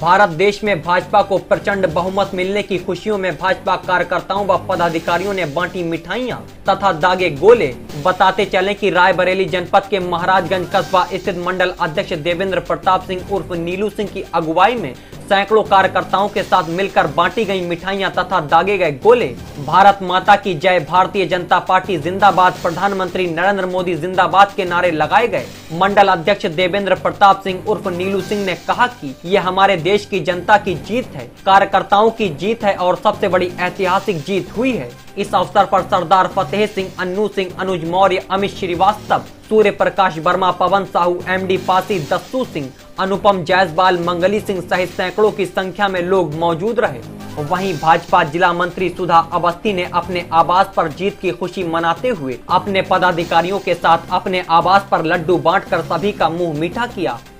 भारत देश में भाजपा को प्रचंड बहुमत मिलने की खुशियों में भाजपा कार्यकर्ताओं व पदाधिकारियों ने बांटी मिठाइयां तथा दागे गोले। बताते चलें कि रायबरेली जनपद के महाराजगंज कस्बा स्थित मंडल अध्यक्ष देवेंद्र प्रताप सिंह उर्फ नीलू सिंह की अगुवाई में सैकड़ों कार्यकर्ताओं के साथ मिलकर बांटी गई मिठाइयां तथा दागे गए गोले भारत माता की जय, भारतीय जनता पार्टी जिंदाबाद, प्रधानमंत्री नरेंद्र मोदी जिंदाबाद के नारे लगाए गए। मंडल अध्यक्ष देवेंद्र प्रताप सिंह उर्फ नीलू सिंह ने कहा कि यह हमारे देश की जनता की जीत है, कार्यकर्ताओं की जीत है और सबसे बड़ी ऐतिहासिक जीत हुई है। इस अवसर पर सरदार फतेह सिंह, अन्नू सिंह, अनुज मौर्य, अमित श्रीवास्तव, सूर्य प्रकाश वर्मा, पवन साहू, एमडी पासी, दस्सू सिंह, अनुपम जायसवाल, मंगली सिंह सहित सैकड़ों की संख्या में लोग मौजूद रहे। वहीं भाजपा जिला मंत्री सुधा अवस्थी ने अपने आवास पर जीत की खुशी मनाते हुए अपने पदाधिकारियों के साथ अपने आवास पर लड्डू बांटकर सभी का मुंह मीठा किया।